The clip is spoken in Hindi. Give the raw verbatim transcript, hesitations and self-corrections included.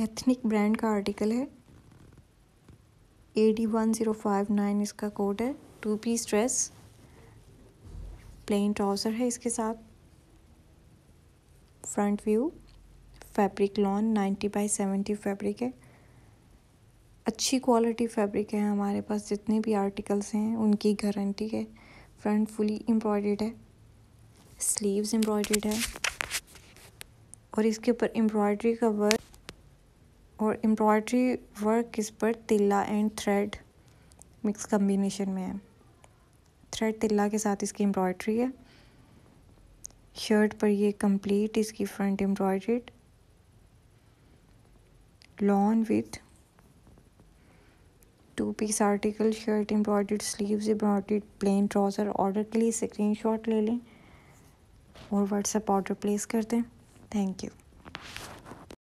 एथनिक ब्रांड का आर्टिकल है। A D one zero five nine इसका कोड है। Two piece dress, plain trouser है इसके साथ। Front view, fabric lawn ninety by seventy fabric है। अच्छी क्वालिटी फैब्रिक है हमारे पास। जितने भी आर्टिकल्स हैं उनकी गारंटी है। फ्रंट फुली एम्ब्रॉयडर्ड है, स्लीव्स एम्ब्रॉयडर्ड है और इसके ऊपर एम्ब्रॉयडरी का वर्क और एम्ब्रॉयडरी वर्क इस पर तिल्ला एंड थ्रेड मिक्स कॉम्बिनेशन में है। थ्रेड तिल्ला के साथ इसकी एम्ब्रॉयडरी है। शर्ट पर ये कंप्लीट इसकी front embroidered lawn with two piece article, shirt embroidered, sleeves embroidered, plain trouser. Order के लिए स्क्रीनशॉट ले लें और व्हाट्सएप ऑर्डर प्लेस कर दें। Thank you.